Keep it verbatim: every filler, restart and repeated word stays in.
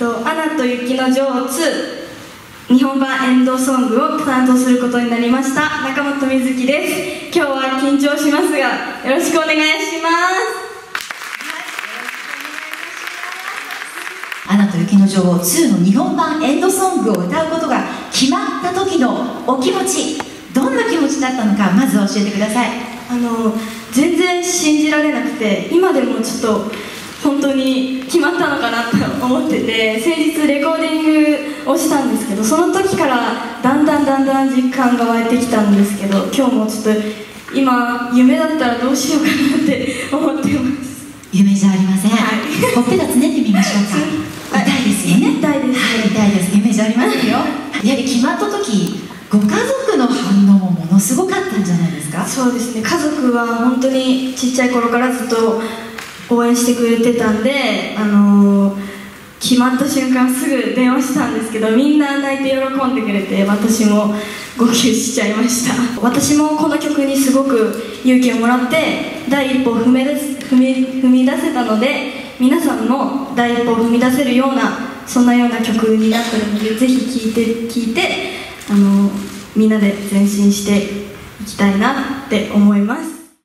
と「アナと雪の女王ツー」日本版エンドソングを担当することになりました中本瑞希です。今日は緊張しますがよろしくお願いします。 アナと雪の女王ツーの日本版エンドソングを歌うことが決まった時のお気持ち、どんな気持ちだったのかまず教えてください。 あの全然信じられなくて、今でもちょっと本当に決まったのかなと思ってて、先日レコーディングをしたんですけど、その時からだんだんだんだん実感が湧いてきたんですけど、今日もちょっと今夢だったらどうしようかなって思ってます。 夢じゃありません、はい、ほっぺたつねってみましょうか。痛いですよね。 痛いです、 はい、痛いです。夢じゃありませんよ。やはり決まった時ご家族の反応もものすごかったんじゃないですか？ そうですね、家族は本当にちっちゃい頃からずっと応援してくれてたんで、あのー、決まった瞬間すぐ電話したんですけど、みんな泣いて喜んでくれて、私も号泣しちゃいました。私もこの曲にすごく勇気をもらって第一歩を踏み出す踏み踏み出せたので、皆さんも第一歩を踏み出せるようなそんなような曲になってるので、ぜひ聴いて聴いてあのみんなで前進していきたいなって思います。